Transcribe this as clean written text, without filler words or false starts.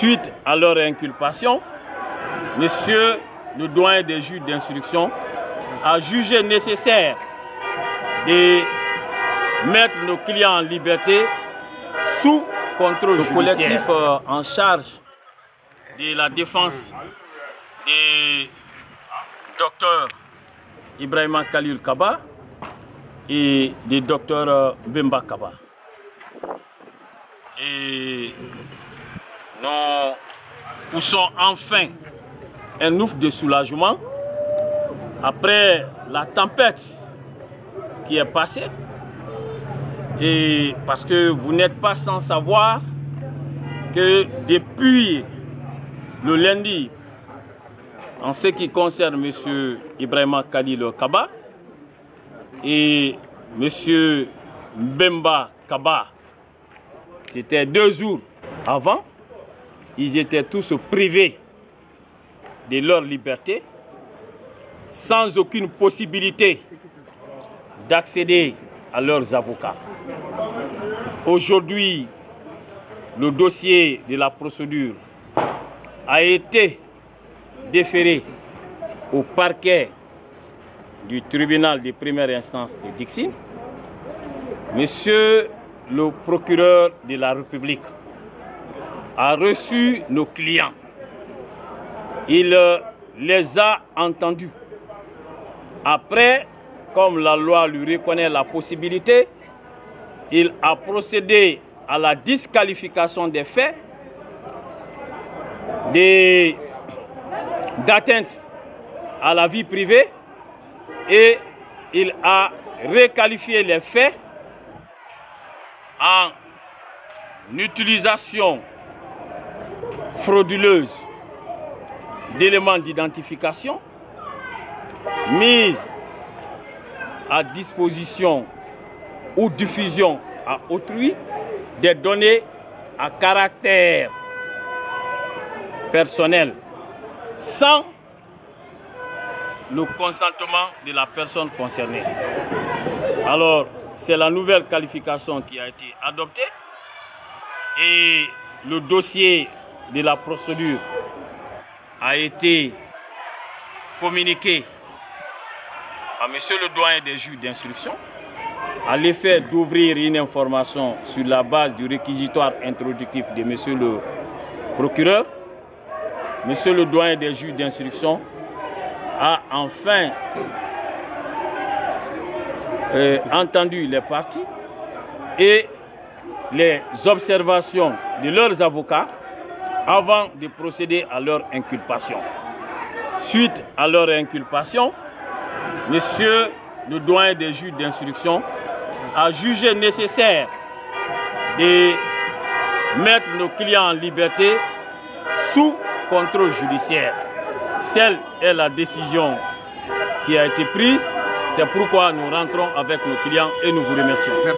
Suite à leur inculpation, monsieur le doyen des juges d'instruction a jugé nécessaire de mettre nos clients en liberté sous contrôle judiciaire. Le collectif en charge de la défense du docteur Ibrahima Khalil Kaba et du docteur Bemba Kaba. Et nous poussons enfin un ouf de soulagement après la tempête qui est passée. Et parce que vous n'êtes pas sans savoir que depuis le lundi, en ce qui concerne M. Ibrahima Khalil Kaba et M. Bemba Kaba, c'était 2 jours avant, ils étaient tous privés de leur liberté, sans aucune possibilité d'accéder à leurs avocats. Aujourd'hui, le dossier de la procédure a été déféré au parquet du tribunal de première instance de Dixine. Monsieur le procureur de la République a reçu nos clients. Il les a entendus. Après, comme la loi lui reconnaît la possibilité, il a procédé à la disqualification des faits d'atteinte à la vie privée et il a requalifié les faits en utilisation frauduleuse d'éléments d'identification, mise à disposition ou diffusion à autrui des données à caractère personnel sans le consentement de la personne concernée. Alors, c'est la nouvelle qualification qui a été adoptée et le dossier de la procédure a été communiqué à monsieur le doyen des juges d'instruction à l'effet d'ouvrir une information sur la base du réquisitoire introductif de monsieur le procureur. Monsieur le doyen des juges d'instruction a enfin entendu les parties et les observations de leurs avocats avant de procéder à leur inculpation. Suite à leur inculpation, monsieur le doyen des juges d'instruction a jugé nécessaire de mettre nos clients en liberté sous contrôle judiciaire. Telle est la décision qui a été prise. C'est pourquoi nous rentrons avec nos clients et nous vous remercions.